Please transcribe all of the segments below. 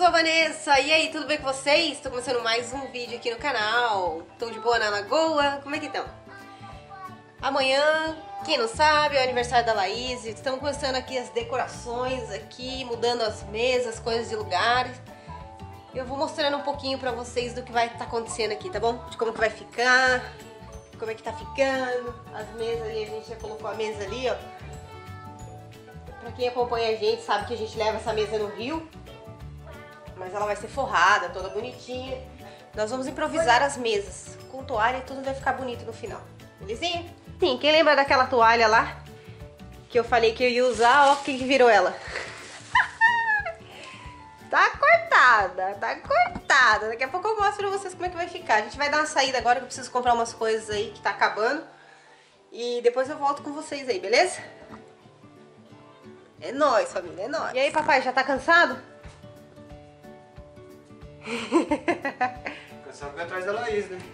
sou a Vanessa, e aí, tudo bem com vocês? Estou começando mais um vídeo aqui no canal. Estão de boa na lagoa? Como é que estão? Amanhã, quem não sabe, é o aniversário da Laís. Estamos começando aqui as decorações, aqui, mudando as mesas, coisas de lugar. Eu vou mostrando um pouquinho pra vocês do que vai estar acontecendo aqui, tá bom? De como que vai ficar, como é que tá ficando. As mesas ali, a gente já colocou a mesa ali, ó. Pra quem acompanha a gente sabe que a gente leva essa mesa no Rio. Mas ela vai ser forrada, toda bonitinha. Nós vamos improvisar as mesas com toalha e tudo vai ficar bonito no final. Belezinha? Sim, quem lembra daquela toalha lá que eu falei que eu ia usar, ó, quem que virou ela? Tá cortada, tá cortada. Daqui a pouco eu mostro pra vocês como é que vai ficar. A gente vai dar uma saída agora que eu preciso comprar umas coisas aí que tá acabando. E depois eu volto com vocês aí, beleza? É nóis, família, é nóis. E aí, papai, já tá cansado? Cansado vai atrás da Laís, né?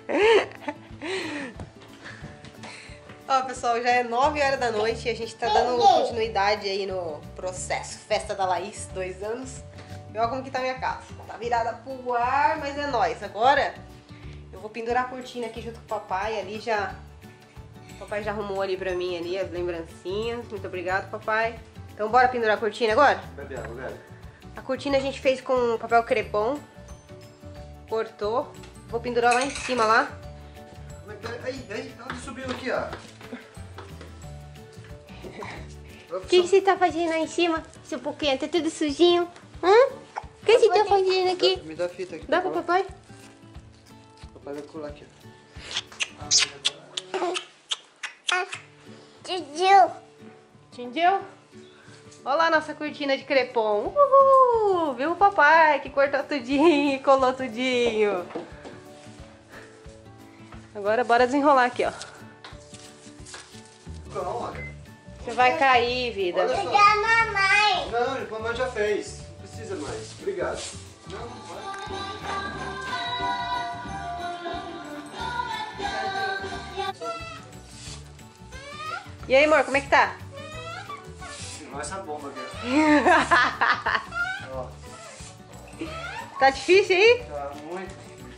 Ó, pessoal, já é 9 horas da noite e a gente tá dando continuidade aí no processo. Festa da Laís, 2 anos. E olha como que tá a minha casa. Tá virada pro ar, mas é nóis. Agora eu vou pendurar a cortina aqui junto com o papai. Ali já... O papai já arrumou ali pra mim ali as lembrancinhas. Muito obrigado, papai. Então bora pendurar a cortina agora? Bebe água, velho. A cortina a gente fez com papel crepom. Cortou. Vou pendurar lá em cima, lá. Aí, onde subiu aqui, ó? O que você tá fazendo aí em cima, seu pouquinho? Tá tudo sujinho? O que você tá fazendo aqui? Me dá a fita aqui. Dá pro papai? Papai vai colar aqui, Tio. Entendeu? Olha lá a nossa cortina de crepom. Uhul! Viu o papai que cortou tudinho e colou tudinho. Agora bora desenrolar aqui, ó. Não, olha. Você vai cair, vida. Olha só. Da mamãe. Não, a mamãe já fez. Não precisa mais. Obrigado. Não, não vai. E aí, amor, como é que tá? Olha essa bomba aqui. Ó, Tá difícil aí? tá muito difícil.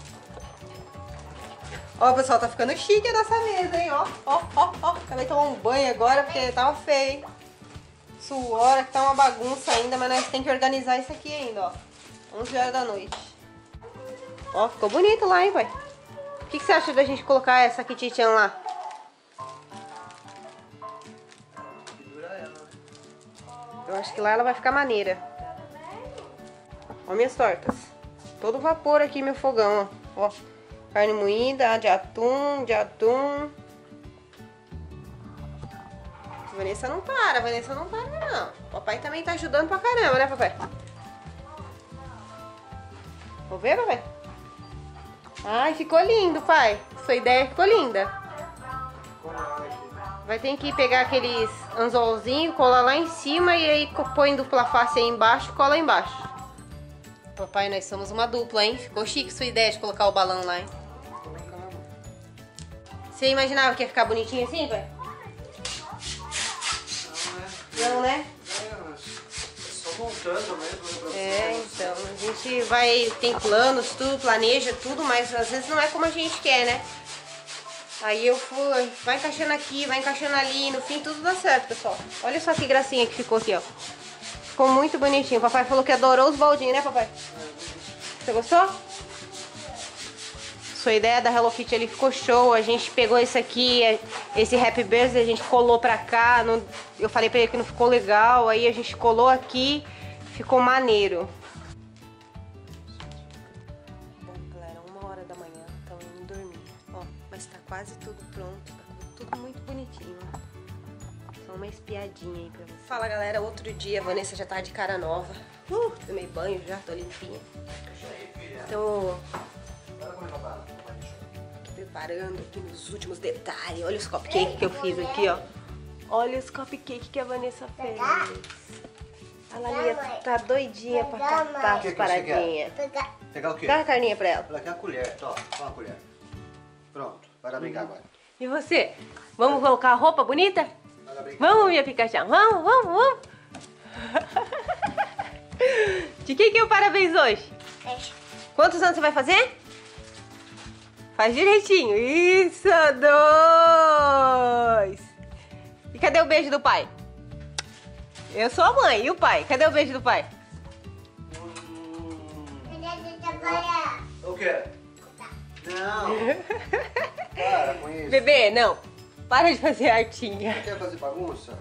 Ó, pessoal, tá ficando chique a nossa mesa, hein? Ó, ó, ó, ó. Acabei de tomar um banho agora porque tava feio, hein? Suor, aqui tá uma bagunça ainda, mas nós temos que organizar isso aqui ainda, ó. 11 horas da noite. Ó, ficou bonito lá, hein, pai? O que você acha da gente colocar essa kitchen lá? Pendura ela, né? Eu acho que lá ela vai ficar maneira. Ó minhas tortas. Todo vapor aqui, meu fogão, ó. Ó. Carne moída, de atum, de atum. A Vanessa não para, não. O papai também tá ajudando pra caramba, né, papai? Vou ver, papai? Ai, ficou lindo, pai. Sua ideia ficou linda. Ficou nada aqui. Vai ter que pegar aqueles anzolzinhos, colar lá em cima e aí põe dupla face aí embaixo e cola aí embaixo. Papai, nós somos uma dupla, hein? Ficou chique sua ideia de colocar o balão lá, hein? Você imaginava que ia ficar bonitinho assim, pai? Não, né? É, só montando mesmo, né, pra você É, ter noção. então, a gente vai, tem planos, tudo, planeja tudo, mas às vezes não é como a gente quer, né? Aí eu fui, vai encaixando aqui, vai encaixando ali, no fim tudo dá certo, pessoal. Olha só que gracinha que ficou aqui, ó. Ficou muito bonitinho. O papai falou que adorou os baldinhos, né, papai? Você gostou? Sua ideia da Hello Kitty ali ficou show. A gente pegou esse aqui, esse Happy Birthday, a gente colou pra cá. Eu falei pra ele que não ficou legal, aí a gente colou aqui, ficou maneiro. Bom, galera, 1 hora da manhã, então indo dormir. Ó, mas tá quase tudo pronto, tá tudo muito bonitinho. Só uma espiadinha aí pra vocês. Fala, galera, outro dia, a Vanessa já tá de cara nova. Tomei banho já, tô limpinha. Então... preparando aqui nos últimos detalhes. Olha os cupcakes que eu fiz aqui, ó. Olha os cupcakes que a Vanessa fez. A Lalia tá doidinha pra catar as que você paradinhas. Pegar o quê? Dá a carninha pra ela. Ela quer a colher. Toma a colher. Pronto, para brincar agora. E você? Vamos colocar a roupa bonita? Para brincar. Vamos, minha Pikachu. Vamos, vamos, vamos. De quem que é o parabéns hoje? Quantos anos você vai fazer? Faz direitinho. Isso, 2. E cadê o beijo do pai? Eu sou a mãe. E o pai? Cadê o beijo do pai? O quê? Não. Para com isso. Bebê, não. Para de fazer artinha. Quer fazer bagunça?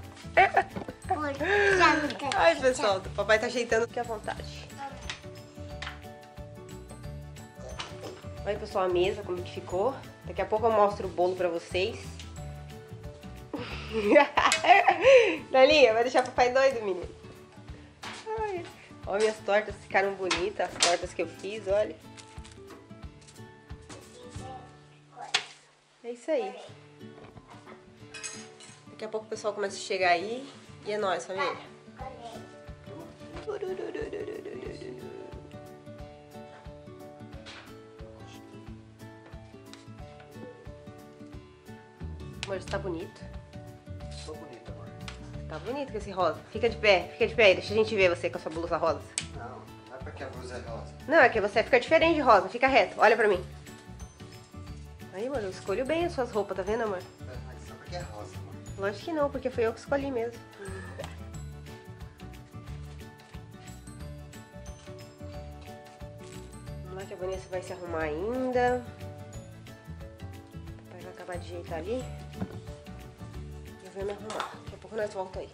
Ai, pessoal, o papai tá ajeitando aqui à vontade. Olha, pessoal, a mesa, como que ficou. Daqui a pouco eu mostro o bolo pra vocês. Dalinha, vai deixar o papai doido, menino. Ai. Olha, minhas tortas ficaram bonitas, as tortas que eu fiz, olha. É isso aí. Daqui a pouco o pessoal começa a chegar aí. E é nóis, família. Amor, isso tá bonito. Tô bonito, amor. Tá bonito com esse rosa. Fica de pé, deixa a gente ver você com a sua blusa rosa. Não, não é porque a blusa é rosa. Não, é que você fica diferente de rosa. Fica reto, olha pra mim. Aí, amor, eu escolho bem as suas roupas, tá vendo, amor? Mas só porque é rosa, amor. Lógico que não, porque foi eu que escolhi mesmo. Vamos lá que a Vanessa vai se arrumar ainda. O papai vai acabar de ajeitar ali. Eu vou me arrumar. Daqui a pouco nós voltamos aí.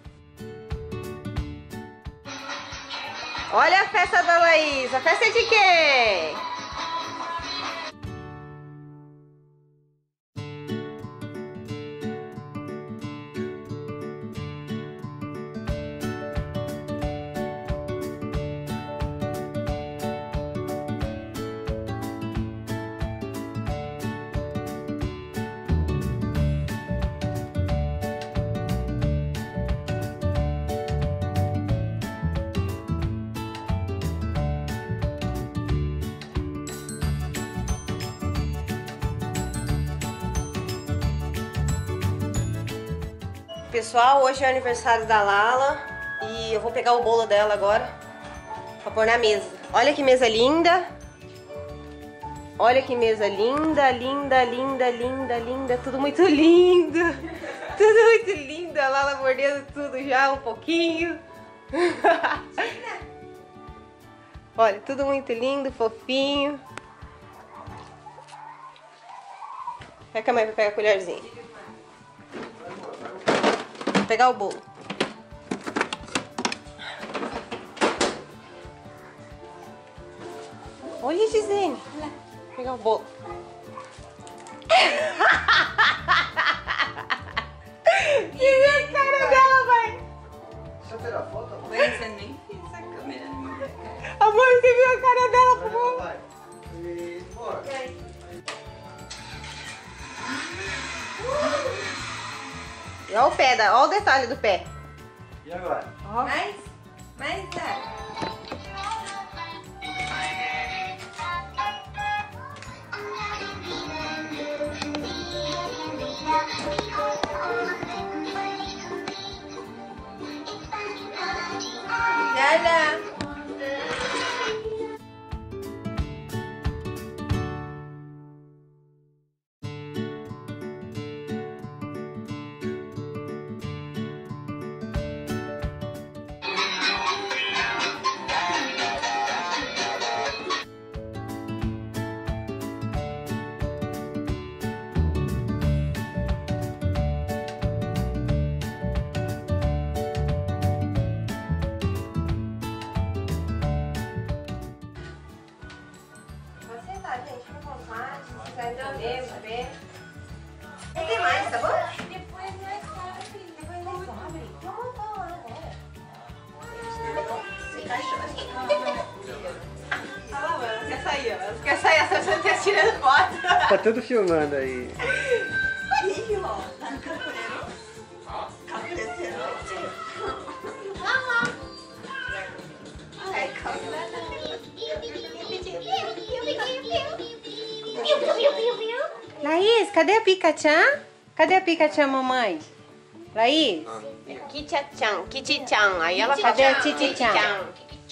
Olha a festa da Laís. A festa é de quem? Pessoal, hoje é o aniversário da Lala e eu vou pegar o bolo dela agora pra pôr na mesa. Olha que mesa linda. Olha que mesa linda, linda, linda, linda, linda. Tudo muito lindo. Tudo muito lindo. A Lala mordendo tudo já um pouquinho. Olha, tudo muito lindo, fofinho. Pega a mãe pra pegar a colherzinha. Vou pegar o bolo. Olha, Gisele. Vou pegar o bolo. Que a cara dela, mãe. Deixa eu tirar a foto, amor. Mas você nem fez a câmera na minha cara. Amor, você viu a cara dela, por Olha, favor? papai. E, amor. Olha o pé, olha o detalhe do pé. E agora? Mais é. Olha. Tem mais, tá bom? Depois nós abre. Depois nós abre. Vamos lá agora. Olha lá, ela quer sair, ó. Ela quer sair, essa pessoa quer tirando foto. Tá tudo filmando aí. Ih, ó. Tá capoeirão? Capoeirão. Ai, Laís, cadê a Pikachu? Cadê a Pikachu, mamãe? Laís? Kitty-chan, Kitty-chan. Aí ela faz. Cadê a Titi-chan?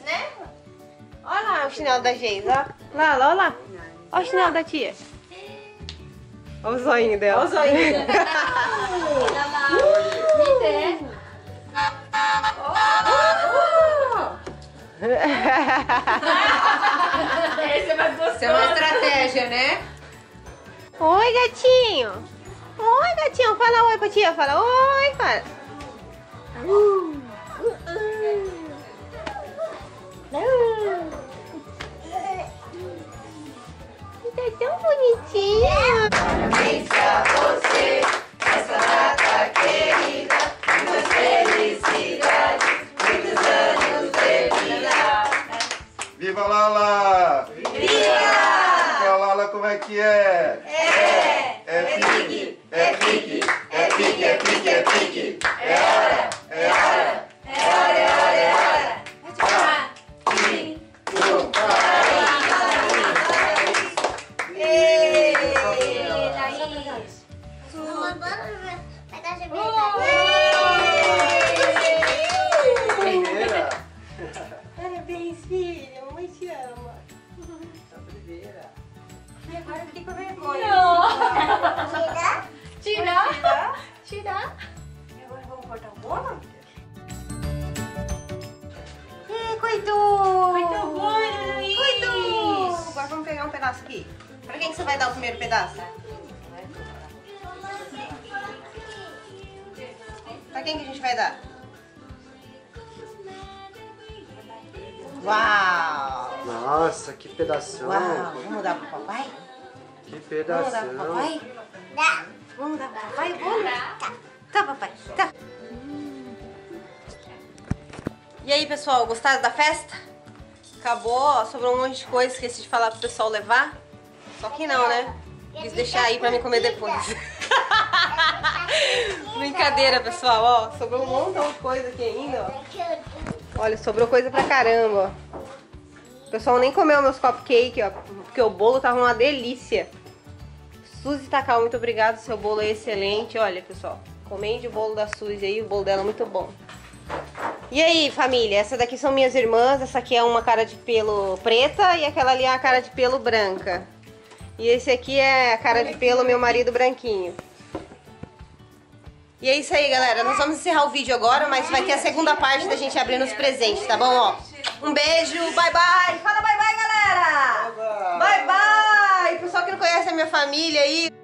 né? Olha lá o chinelo da Geis, ó. Lá, olha lá. Olha o chinelo da tia. Olha o zoinho dela. Olha o zoinho. Isso é uma estratégia, né? Oi, gatinho. Oi, gatinho. Fala oi pra tia. Fala oi, fala. Tá tão bonitinho. Parabéns pra você, essa data querida. Muitas felicidades, muitos anos de vida. Viva Lala! Viva Lala, como é que é? É pique, é pique, é pique, é pique, é pique. É hora, é hora, é hora, é hora, é hora. Parabéns, filha. Mamãe te ama. E agora eu fiquei com vergonha. Tirar? E agora vamos cortar o bolo? Coitou! Coitou! Agora vamos pegar um pedaço aqui. Pra quem que você vai dar o primeiro pedaço? Pra quem que a gente vai dar? Uau! Nossa, que pedação! Uau! Vamos dar pro papai? Que Vamos dar pro pedação! papai? Vamos dar pro papai o bolo? Tá, papai. Tá. E aí, pessoal, gostaram da festa? Acabou, ó, sobrou um monte de coisa, esqueci de falar pro pessoal levar. Só que não, né? Quis deixar aí pra mim comer depois. Brincadeira, pessoal, ó. Sobrou um montão de coisa aqui ainda, ó. Olha, sobrou coisa pra caramba, ó. O pessoal nem comeu meus cupcakes, ó. Porque o bolo tava uma delícia. Suzy Takao, muito obrigada, seu bolo é excelente. Olha, pessoal, comende o bolo da Suzy aí, o bolo dela é muito bom. E aí, família, essa daqui são minhas irmãs, essa aqui é uma cara de pelo preta e aquela ali é a cara de pelo branca. E esse aqui é a cara de pelo meu marido branquinho. E é isso aí, galera, nós vamos encerrar o vídeo agora, mas vai ter a segunda parte da gente abrindo os presentes, tá bom? Ó, um beijo, bye bye, fala bye bye, galera! Bye bye! Pessoal que não conhece a minha família aí...